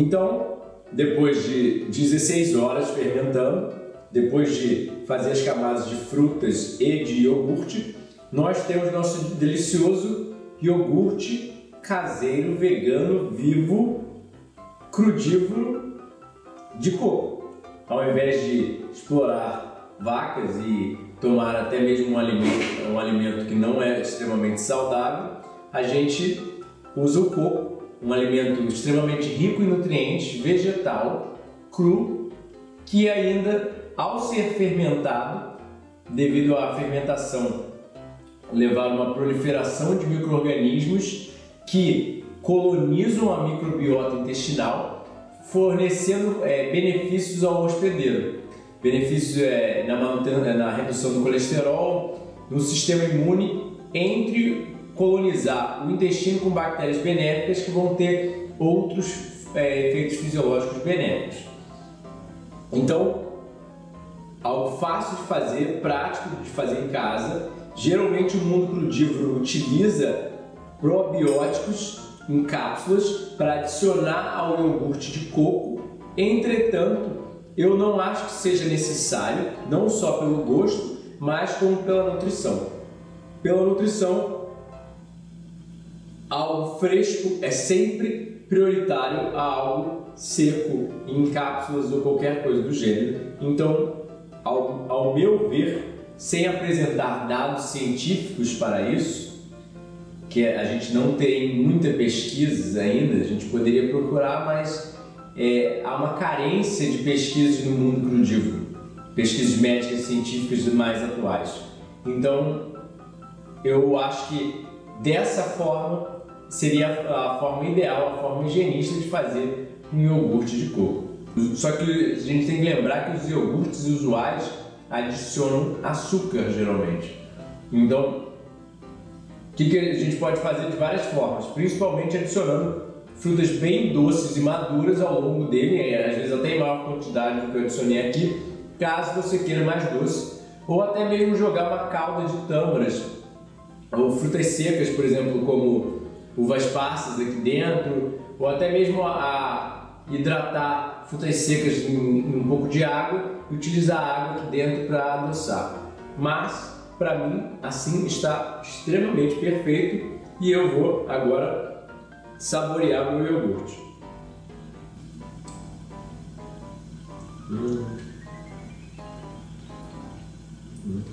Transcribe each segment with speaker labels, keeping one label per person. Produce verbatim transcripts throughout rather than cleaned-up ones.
Speaker 1: Então, depois de dezesseis horas fermentando, depois de fazer as camadas de frutas e de iogurte, nós temos nosso delicioso iogurte caseiro, vegano, vivo, crudívoro de coco. Ao invés de explorar vacas e tomar até mesmo um alimento, um alimento que não é extremamente saudável, a gente usa o coco, um alimento extremamente rico em nutrientes, vegetal, cru, que ainda, ao ser fermentado, devido à fermentação levar a uma proliferação de micro-organismos que colonizam a microbiota intestinal, fornecendo é, benefícios ao hospedeiro. Benefícios é, na, na redução do colesterol, no sistema imune, entre colonizar o intestino com bactérias benéficas que vão ter outros é, efeitos fisiológicos benéficos. Então, algo fácil de fazer, prático de fazer em casa. Geralmente o mundo crudívoro utiliza probióticos em cápsulas para adicionar ao iogurte de coco. Entretanto, eu não acho que seja necessário, não só pelo gosto, mas como pela nutrição. Pela nutrição, algo fresco é sempre prioritário a algo seco, em cápsulas ou qualquer coisa do gênero. Então, ao, ao meu ver, sem apresentar dados científicos para isso, que a gente não tem muita pesquisa ainda, a gente poderia procurar, mas é, há uma carência de pesquisas no mundo crudívoro, pesquisas médicas e científicas mais atuais. Então, eu acho que dessa forma seria a forma ideal, a forma higienista de fazer um iogurte de coco. Só que a gente tem que lembrar que os iogurtes usuais adicionam açúcar, geralmente. Então, o que, que a gente pode fazer de várias formas, principalmente adicionando frutas bem doces e maduras ao longo dele, às vezes até em maior quantidade do que eu adicionei aqui, caso você queira mais doce, ou até mesmo jogar uma calda de tâmaras ou frutas secas, por exemplo, como uvas passas aqui dentro, ou até mesmo a, a hidratar frutas secas em, em um pouco de água e utilizar a água aqui dentro para adoçar. Mas, para mim, assim está extremamente perfeito e eu vou agora saborear o meu iogurte. Hum. Hum.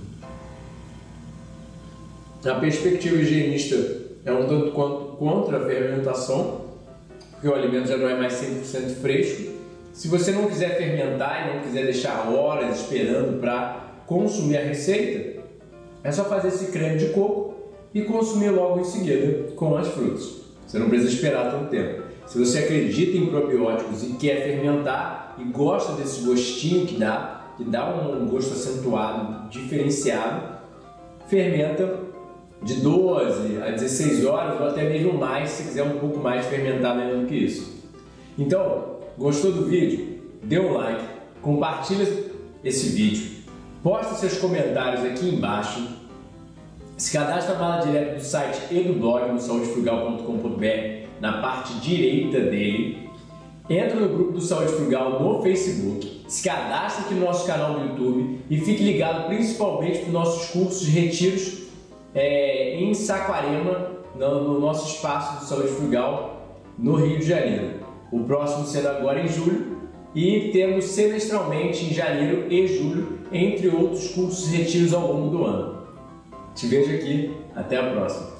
Speaker 1: A perspectiva higienista é um tanto quanto contra a fermentação, porque o alimento já não é mais cem por cento fresco. Se você não quiser fermentar e não quiser deixar horas esperando para consumir a receita, é só fazer esse creme de coco e consumir logo em seguida com as frutas. Você não precisa esperar tanto tempo. Se você acredita em probióticos e quer fermentar e gosta desse gostinho que dá, que dá um gosto acentuado, diferenciado, fermenta de doze a dezesseis horas ou até mesmo mais, se quiser um pouco mais fermentado ainda do que isso. Então, gostou do vídeo? Dê um like, compartilha esse vídeo, posta seus comentários aqui embaixo, se cadastra na bala direta do site e do blog no saúde frugal ponto com ponto br, na parte direita dele, entra no grupo do Saúde Frugal no Facebook, se cadastra aqui no nosso canal do YouTube e fique ligado principalmente para os nossos cursos de retiros é, em Saquarema, no, no nosso espaço do Saúde Frugal no Rio de Janeiro. O próximo sendo agora em julho e tendo semestralmente em janeiro e julho, entre outros cursos e retiros ao longo do ano. Te vejo aqui, até a próxima!